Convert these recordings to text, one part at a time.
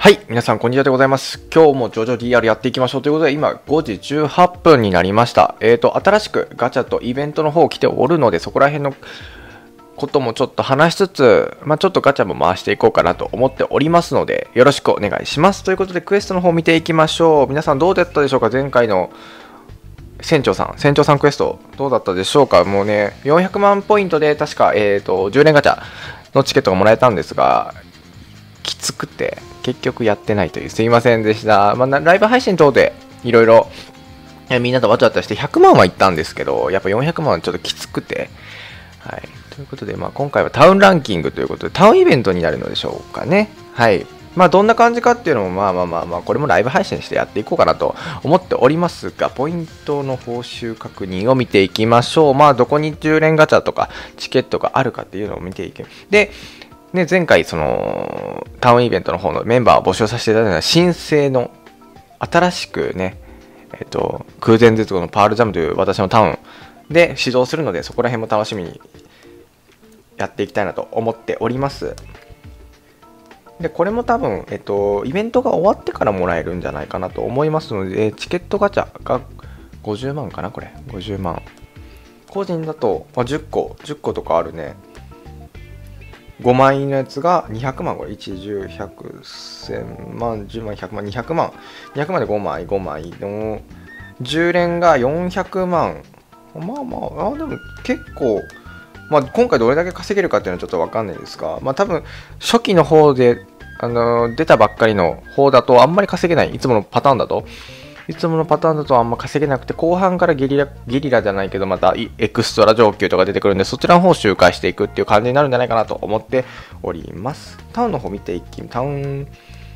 はい、皆さんこんにちはでございます。今日もジョジョ DR やっていきましょうということで、今5時18分になりました。新しくガチャとイベントの方来ておるので、そこら辺のこともちょっと話しつつ、ちょっとガチャも回していこうかなと思っておりますので、よろしくお願いします。ということで、クエストの方見ていきましょう。皆さんどうだったでしょうか？前回の船長さんクエストどうだったでしょうか？もうね、400万ポイントで確か、10連ガチャのチケットがもらえたんですが、きつくて結局やってないという、すいませんでした。ライブ配信等でいろいろみんなとわちゃわちゃして100万はいったんですけど、やっぱ400万はちょっときつくて、はい。ということで、今回はタウンランキングということで、タウンイベントになるのでしょうかね。はい。どんな感じかっていうのも、これもライブ配信してやっていこうかなと思っておりますが、ポイントの報酬確認を見ていきましょう。どこに10連ガチャとかチケットがあるかっていうのを見ていく。で、前回タウンイベントの方のメンバーを募集させていただいたのは新生の新しくね、空前絶後のパールジャムという私のタウンで指導するので、そこら辺も楽しみにやっていきたいなと思っております。でこれも多分、イベントが終わってからもらえるんじゃないかなと思いますので、チケットガチャが50万かな、これ50万個人だと、10個とかあるね。5万円のやつが200万、これ1、10、100、1000万、10万、100万、200万。200万で5枚の10連が400万。でも結構、今回どれだけ稼げるかっていうのはちょっとわかんないですが、多分初期の方で、出たばっかりの方だとあんまり稼げない。いつものパターンだとあんま稼げなくて、後半からゲリラじゃないけど、またエクストラ上級とか出てくるんで、そちらの方を周回していくっていう感じになるんじゃないかなと思っております。タウンの方見ていき、タウン。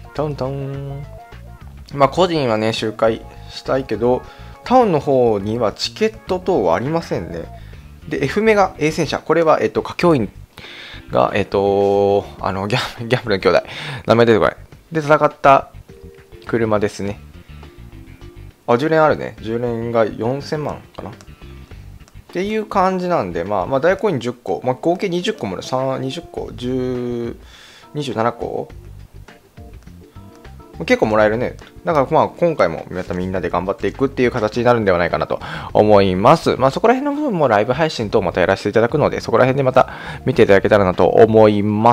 個人はね、周回したいけど、タウンの方にはチケット等はありませんね。で、F メガ A 戦車。これは、歌教員が、ギャンブルの兄弟。名前出てこない。で、戦った車ですね。10連あるね。10連が4000万かなっていう感じなんで、大コイン10個、合計20個もね、20個、27個結構もらえるね。だから今回もまたみんなで頑張っていくっていう形になるんではないかなと思います。そこら辺の部分もライブ配信等またやらせていただくので、そこら辺でまた見ていただけたらなと思います。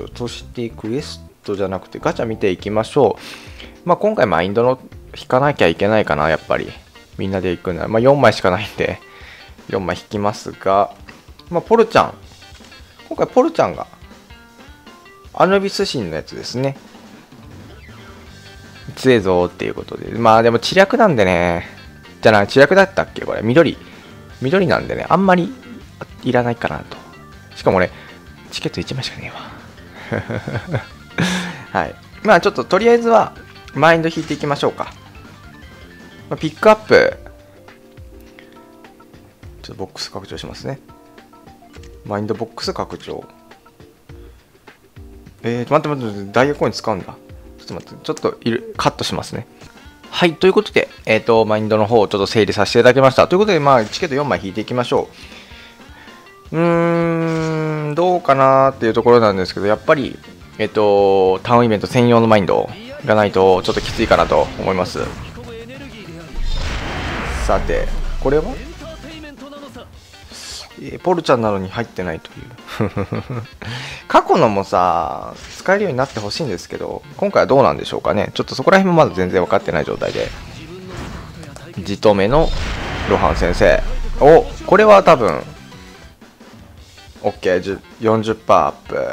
そしてクエストじゃなくてガチャ見ていきましょう。今回マインドの引かなきゃいけないかな、やっぱり。みんなで行くなら。4枚しかないんで、4枚引きますが、ポルちゃん。今回ポルちゃんが、アヌビス神のやつですね。強えぞっていうことで。でも、知略なんでね。知略だったっけこれ。緑なんでね、あんまりいらないかなと。しかも俺、チケット1枚しかねえわ。はい。ちょっと、とりあえずは、マインド引いていきましょうか。ピックアップ。ちょっとボックス拡張しますね。マインドボックス拡張。待って、ダイヤコイン使うんだ。ちょっとカットしますね。はい、ということで、マインドの方をちょっと整理させていただきました。ということで、チケット4枚引いていきましょう。どうかなーっていうところなんですけど、やっぱり、タウンイベント専用のマインドがないとちょっときついかなと思います。さて、これはポルちゃんなのに入ってないという過去のもさ、使えるようになってほしいんですけど、今回はどうなんでしょうかね。ちょっとそこら辺もまだ全然分かってない状態で。じとめのロハン先生。これは多分 OK、40% アッ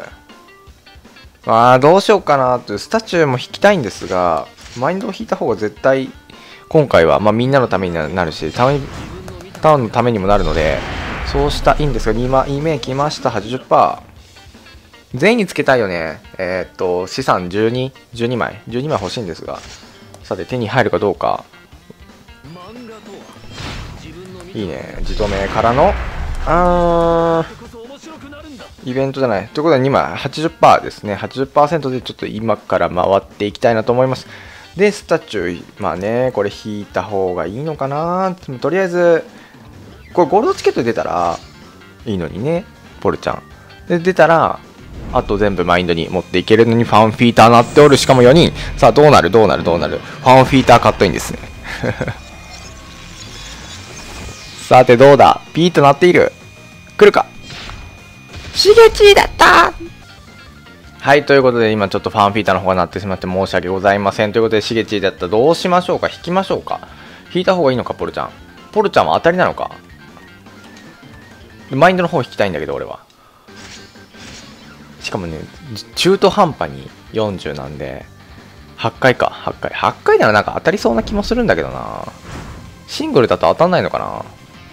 プ。どうしようかなって、スタチューも引きたいんですが、マインドを引いた方が絶対今回は、みんなのためになるし、タウンのためにもなるので、そうしたいんですが、2枚来ました。 80%。 全員につけたいよね。資産12枚欲しいんですが、さて手に入るかどうか。いいね。じとめからのイベントじゃないということで、2枚 80% ですね。 80% でちょっと今から回っていきたいなと思います。でスタチュー、これ引いた方がいいのかな。とりあえずこれゴールドチケット出たらいいのにね、ポルちゃんで出たらあと全部マインドに持っていけるのにファンフィーターなっておる。しかも4人。さあどうなるファンフィーターカットインですね。さてどうだ、ピーとなっている。来るか。しげちだった。はい、ということで今ちょっとファンフィーターの方が鳴ってしまって申し訳ございません。ということでしげちだった。どうしましょうか。引きましょうか。引いた方がいいのか。ポルちゃんは当たりなのか。マインドの方引きたいんだけど俺は。しかもね、中途半端に40なんで8回か。8回ならなんか当たりそうな気もするんだけどな。シングルだと当たんないのかな。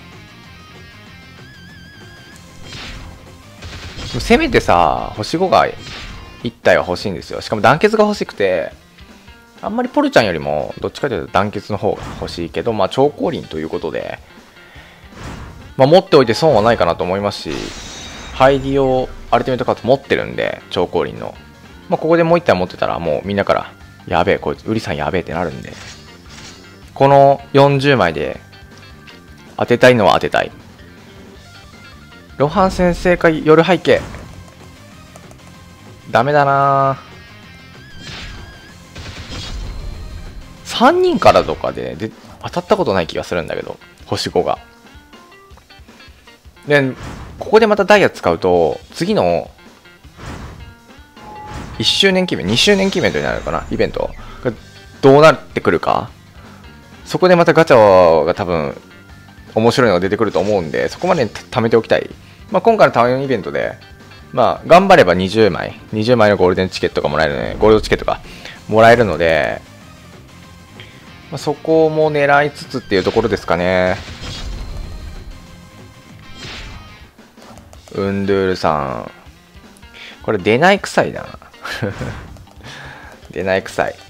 せめてさ、星5が1体は欲しいんですよ。しかも団結が欲しくて、あんまりポルちゃんよりもどっちかというと団結の方が欲しいけど、まあ超降臨ということで、まあ持っておいて損はないかなと思いますし、ハイディオアルティメットカード持ってるんで、超降臨の、まあここでもう1体持ってたらもうみんなからやべえ、こいつウリさんやべえってなるんで、この40枚で当てたいのは当てたい。ロハン先生か夜背景。ダメだな。3人からとかで当たったことない気がするんだけど、星5が。で、ここでまたダイヤ使うと、次の1周年記念、2周年記念とになるのかな、イベントがどうなってくるか。そこでまたガチャが多分面白いのが出てくると思うんで、そこまで貯めておきたい。まあ、今回のタウンイベントで、まあ、頑張れば20枚のゴールデンチケットがもらえるね、ゴールドチケットがもらえるので、まあ、そこも狙いつつっていうところですかね。ウンドゥールさん。これ出ない臭いな。出ない臭い。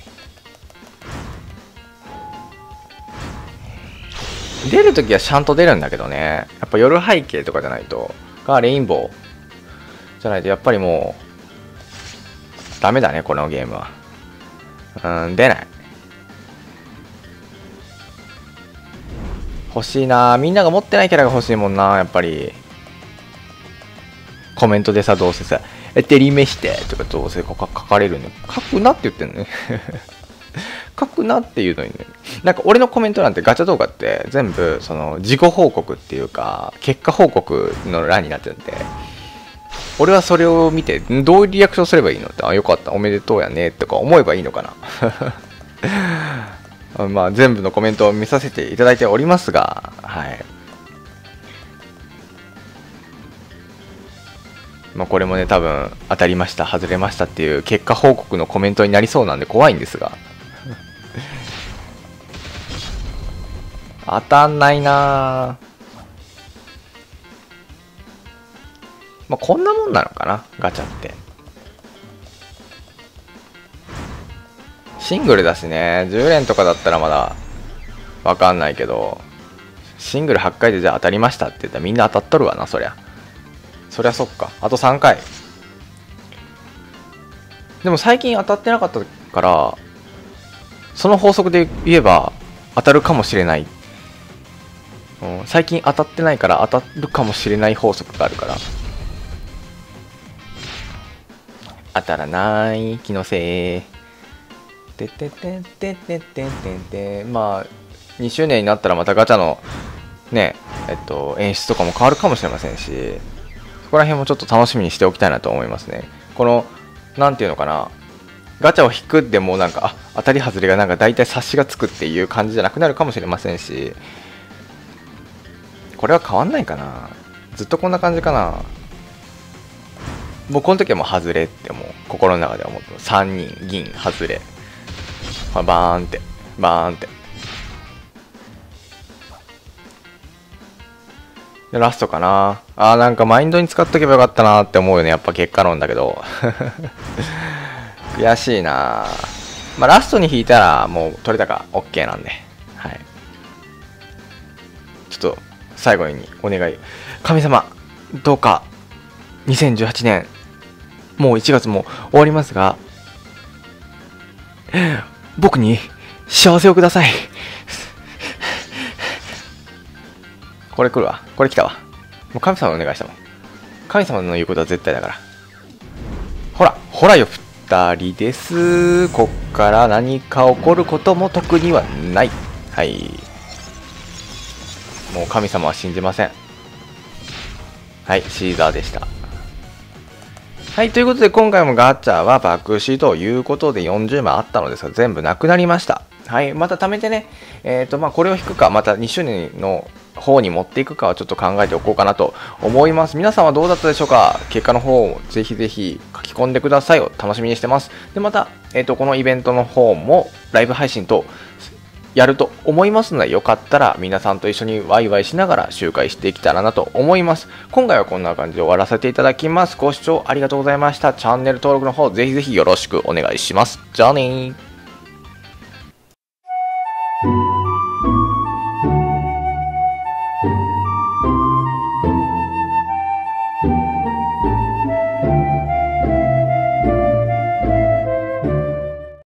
出るときはちゃんと出るんだけどね。やっぱ夜背景とかじゃないと。レインボー。じゃないとやっぱりもう、ダメだね、このゲームは。出ない。欲しいな。みんなが持ってないキャラが欲しいもんな、やっぱり。コメントでさ、どうせさ、照り目してとかどうせ書かれるの。書くなって言ってんのね。書くなっていうのにね。なんか俺のコメントなんてガチャ動画って全部その自己報告っていうか結果報告の欄になってるんで、俺はそれを見てどういうリアクションすればいいのって、あ、よかった、おめでとうやねとか思えばいいのかな。まあ全部のコメントを見させていただいておりますが、はい。まあこれもね、多分当たりました外れましたっていう結果報告のコメントになりそうなんで怖いんですが。当たんないな。まあこんなもんなのかな、ガチャって。シングルだしね、10連とかだったらまだわかんないけど、シングル8回でじゃあ当たりましたって言ったらみんな当たっとるわな、そりゃ。そりゃそっか。あと3回。でも最近当たってなかったから、その法則で言えば当たるかもしれない。最近当たってないから当たるかもしれない法則があるから。当たらない気のせい。てててててててて。まあ、2周年になったらまたガチャのね、演出とかも変わるかもしれませんし、そこら辺もちょっと楽しみにしておきたいなと思いますね。この、なんていうのかな、ガチャを引くでもなんか、当たり外れがなんか大体察しがつくっていう感じじゃなくなるかもしれませんし、これは変わんないかな。ずっとこんな感じかな。僕この時はもう外れってもう心の中では思って3人銀外れ、バーンってバーンってでラストかな。なんかマインドに使っとけばよかったなって思うよね、やっぱ結果論だけど。悔しいな。まあラストに引いたらもう取れたか OK なんで、はい。ちょっと最後にお願い、神様どうか2018年もう1月も終わりますが、僕に幸せをください。これ来るわ。これ来たわ。もう神様お願いしたもん。神様の言うことは絶対だから。 ほら、ほらよ、2人です。こっから何か起こることも特にはない。はい。もう神様は信じません。はい、シーザーでした。はい、ということで今回もガチャは爆死ということで40枚あったのですが全部なくなりました。はい、また貯めてね、これを引くか、また2周年の方に持っていくかはちょっと考えておこうかなと思います。皆さんはどうだったでしょうか。結果の方をぜひぜひ書き込んでくださいを楽しみにしてます。で、また、このイベントの方もライブ配信とやると思いますので、よかったら皆さんと一緒にワイワイしながら周回していけたらなと思います。今回はこんな感じで終わらせていただきます。ご視聴ありがとうございました。チャンネル登録の方ぜひぜひよろしくお願いします。じゃあねー。